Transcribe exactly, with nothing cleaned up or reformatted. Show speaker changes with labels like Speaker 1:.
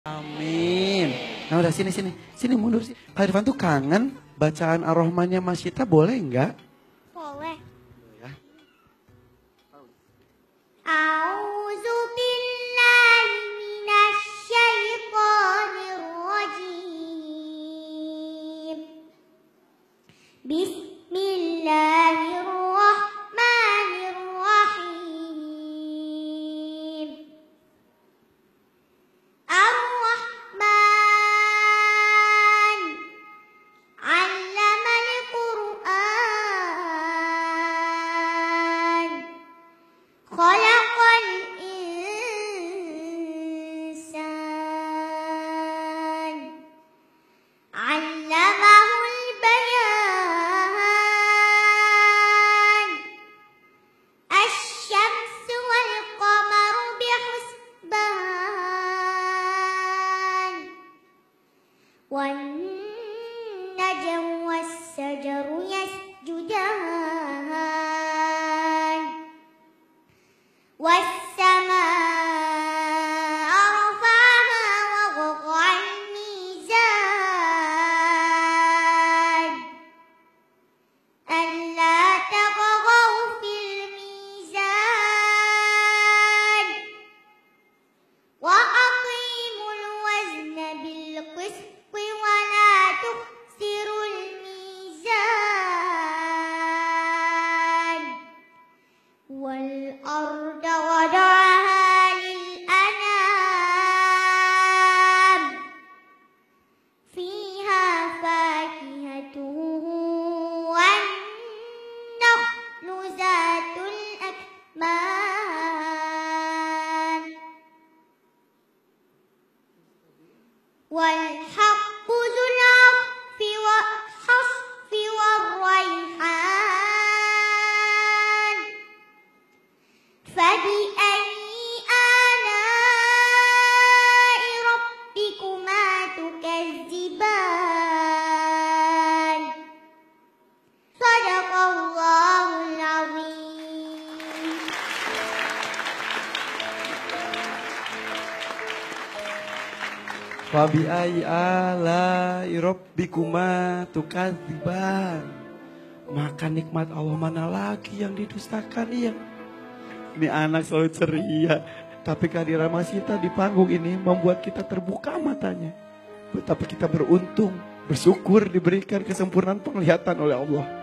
Speaker 1: Amin. Nah udah sini sini sini mundur sih. Kak Irfan tuh kangen bacaan Ar-Rahmannya Mas Syita, boleh enggak?
Speaker 2: Boleh.
Speaker 1: Ya.
Speaker 2: A'udzu billahi minasy syaithanir rajim. Bismillahirrahmanirrahim. Ar-Rahman 'allamal Qur'an. Khalaqal insan. 'Allamahul bayan. Asy-syamsu wal qamaru bihusban. Wan najmu was-sajaru yasjudan. Was-samaa'a rafa'aha wa wada'al mizan. Alla tatghaw fil mizan. Wa aqimul wazna bil qisti wa la tukhsirul mizan. Wal arda wada'aha lil anam. Fiha fakihatun wan nakhlu zatul akman. Wal haqqu dzul 'affi wa hasfi war rayhan. Fabi ayyi ala'i rabbikuma tukadziban. Shadaqallahul azim.
Speaker 1: Fabi ayyi ala'i rabbikuma tukadziban. Maka nikmat Allah mana lagi yang didustakan, iya. Ini anak selalu ceria, tapi kehadiran Mas Syita di panggung ini membuat kita terbuka matanya. Betapa kita beruntung, bersyukur diberikan kesempurnaan penglihatan oleh Allah.